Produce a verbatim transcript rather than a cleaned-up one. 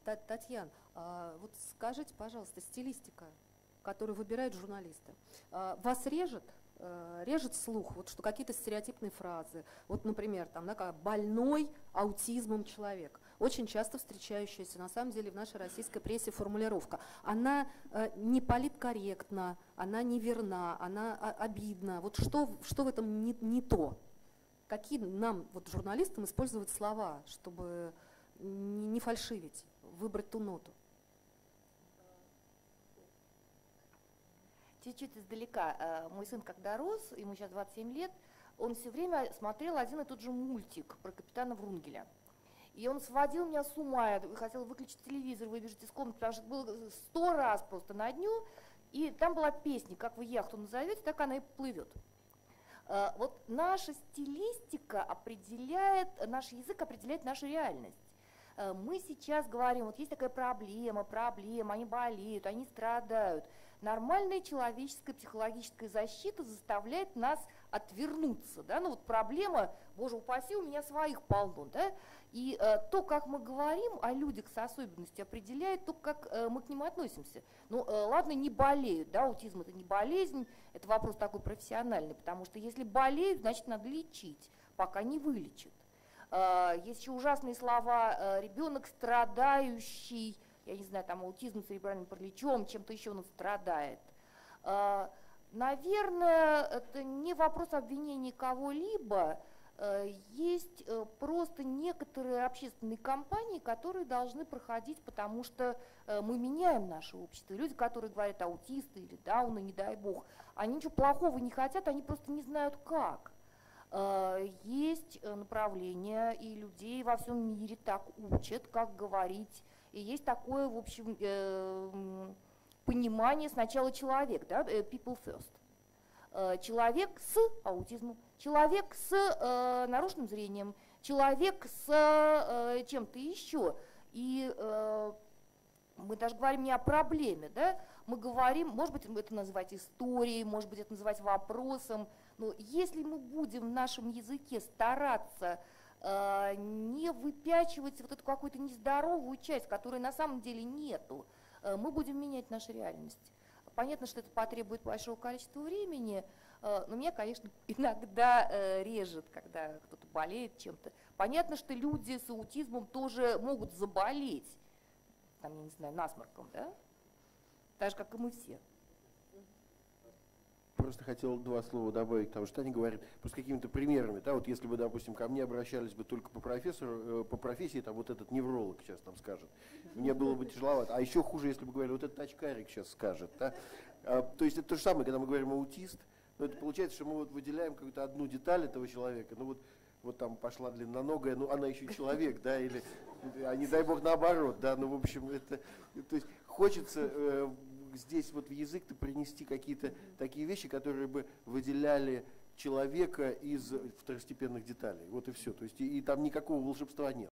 Татьяна, вот скажите, пожалуйста, стилистика, которую выбирают журналисты, вас режет? Режет слух, вот что какие-то стереотипные фразы, вот, например, там, да, как больной аутизмом человек, очень часто встречающаяся на самом деле в нашей российской прессе формулировка, она э, не политкорректна, она неверна, она обидна, вот что, что в этом не, не то? Какие нам, вот, журналистам, использовать слова, чтобы не, не фальшивить, выбрать ту ноту? Чуть-чуть издалека. Мой сын, когда рос, ему сейчас двадцать семь лет, он все время смотрел один и тот же мультик про капитана Врунгеля. И он сводил меня с ума, я хотела выключить телевизор, выбежать из комнаты, потому что это было сто раз просто на дню. И там была песня «Как вы яхту назовете, так она и плывет». Вот наша стилистика определяет, наш язык определяет нашу реальность. Мы сейчас говорим, вот есть такая проблема, проблема, они болеют, они страдают. Нормальная человеческая психологическая защита заставляет нас отвернуться. Да? Ну вот проблема, боже упаси, у меня своих полно. Да? И э, то, как мы говорим о людях с особенностью, определяет то, как э, мы к ним относимся. Ну э, ладно, не болеют, да? Аутизм это не болезнь, это вопрос такой профессиональный, потому что если болеют, значит надо лечить, пока не вылечат. Э, есть еще ужасные слова, э, ребенок страдающий, я не знаю, там аутизм, церебральным параличом, чем-то еще он страдает. Наверное, это не вопрос обвинения кого-либо, есть просто некоторые общественные кампании, которые должны проходить, потому что мы меняем наше общество. Люди, которые говорят аутисты или дауны, не дай бог, они ничего плохого не хотят, они просто не знают как. Есть направления, и людей во всем мире так учат, как говорить. И есть такое, в общем, э, понимание сначала человек, да, people first. Э, человек с аутизмом, человек с э, нарушенным зрением, человек с э, чем-то еще. И э, мы даже говорим не о проблеме, да, мы говорим, может быть, это называть историей, может быть, это называть вопросом, но если мы будем в нашем языке стараться не выпячивать вот эту какую-то нездоровую часть, которой на самом деле нету, мы будем менять нашу реальность. Понятно, что это потребует большого количества времени, но меня, конечно, иногда режет, когда кто-то болеет чем-то. Понятно, что люди с аутизмом тоже могут заболеть, там, я не знаю, насморком, да? Так же, как и мы все. Просто хотел два слова добавить к тому, что Таня говорит, просто какими-то примерами. Да, вот если бы, допустим, ко мне обращались бы только по профессору, э, по профессии, там вот этот невролог сейчас там скажет, мне было бы тяжеловато. А еще хуже, если бы говорили, вот этот очкарик сейчас скажет. Да? А, то есть это то же самое, когда мы говорим аутист, но это получается, что мы вот выделяем какую-то одну деталь этого человека, ну вот, вот там пошла длинноногая, ну она еще человек, да, или, а не дай бог наоборот, да, ну в общем, это, то есть хочется э, здесь вот в язык-то принести какие-то такие вещи, которые бы выделяли человека из второстепенных деталей, вот и все, то есть и, и там никакого волшебства нет.